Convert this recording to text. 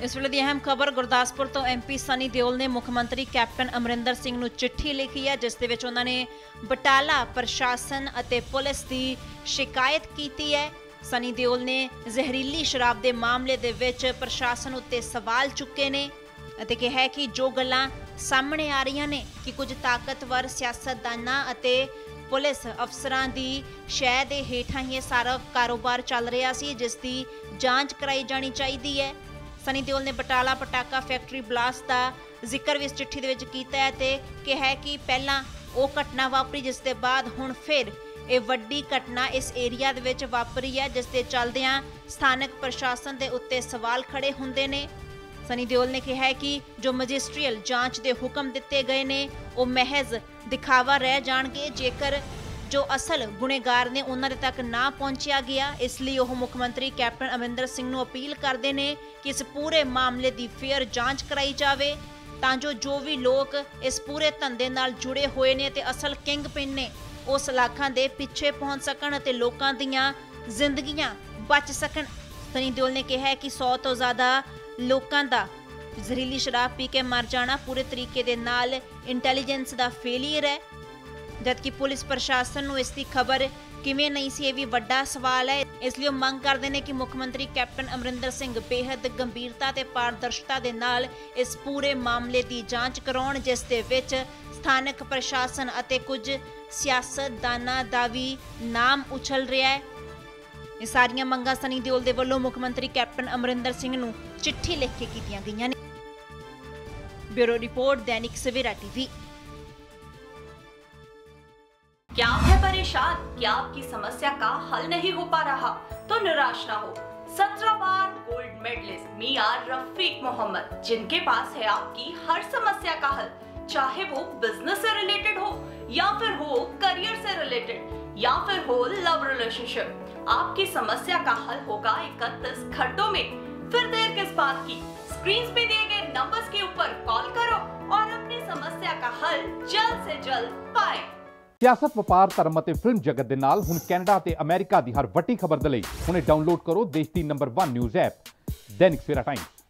इस वेले दी अहम खबर गुरदासपुर तो MP सनी देओल ने मुख मंत्री कैप्टन अमरिंदर सिंह नूं चिट्ठी लिखी है, जिस दे विच उन्हां ने बटाला प्रशासन अते पुलिस की शिकायत की है। सनी देओल ने जहरीली शराब के मामले दे विच प्रशासन उत्ते सवाल चुके ने अते कहा कि जो गल्लां सामने आ रही ने कि कुछ ताकतवर सियासतदानां अते पुलिस अफसरां दी शह दे हेठां ही सारा कारोबार चल रहा सी, जिसकी जांच कराई जानी चाहिए है। सनी देओल ने बटाला पटाका फैक्ट्री ब्लास्ट का जिक्र भी इस चिट्ठी दे विच कीता है ते कहा है कि पहला वो घटना वापरी जिस दे बाद हुण फिर ये वड्डी घटना इस एरिया दे विच वापरी है, जिस दे चलदियां स्थानक प्रशासन दे उत्ते सवाल खड़े हुंदे ने। सनी देओल ने कहा है कि जो मजिस्ट्रियल जांच के हुक्म दिते गए ने वो महज दिखावा रह जाणगे जेकर जो असल गुनेगार ने उन्हां तक ना पहुंचा गया। इसलिए वह मुख मंत्री कैप्टन अमरिंदर सिंह नूं अपील करते हैं कि इस पूरे मामले की फेयर जांच कराई जाए तां जो भी लोग इस पूरे धंधे नाल जुड़े हुए ने ते असल किंग पिन ने उस लाखां दे पिछे पहुंच सकण ते लोकां दीयां जिंदगियां बच सकण। सनी देओल ने कहा है कि 100 तो ज़्यादा लोकां दा जहरीली शराब पी के मर जाना पूरे तरीके दे नाल इंटैलीजेंस दा फेलियर है, जबकि पुलिस प्रशासन नूं इसकी खबर किवें नहीं सी, यह भी वड्डा सवाल है। इसलिए मंग करते हैं कि मुख मंत्री कैप्टन अमरिंदर सिंह बेहद गंभीरता ते पारदर्शिता दे नाल इस पूरे मामले की जांच कराउण, जिस दे विच स्थानक प्रशासन अते कुछ सियासतदानां दा भी नाम उछल रहा है। ये सारियां मंगां सनी देओल दे वल्लों मुख मंत्री कैप्टन अमरिंदर सिंह नूं चिट्ठी लिख के कीतियां गईयां ने। Bureau report, Dainik Savera TV. क्या आप है परेशान कि आपकी समस्या का हल नहीं हो पा रहा? तो निराश ना हो। 17 बार गोल्ड मेडलिस्ट मियां रफीक मोहम्मद, जिनके पास है आपकी हर समस्या का हल, चाहे वो बिजनेस से रिलेटेड हो या फिर हो करियर से रिलेटेड या फिर हो लव रिलेशनशिप, आपकी समस्या का हल होगा 31 घंटों में। फिर देर किस बात की? स्क्रीन पे दिए गए नंबर्स के ऊपर कॉल करो और अपनी समस्या का हल जल्द से जल्द पाए। सियासत, वपार, धर्म ਅਤੇ ਫਿਲਮ ਜਗਤ ਦੇ ਨਾਲ ਹੁਣ ਕੈਨੇਡਾ ਤੇ ਅਮਰੀਕਾ ਦੀ ਹਰ ਵੱਡੀ ਖਬਰ ਦੇ ਲਈ ਹੁਣੇ ਡਾਊਨਲੋਡ ਕਰੋ ਦੇਸ਼ ਦੀ number 1 news app Dainik Savera Times.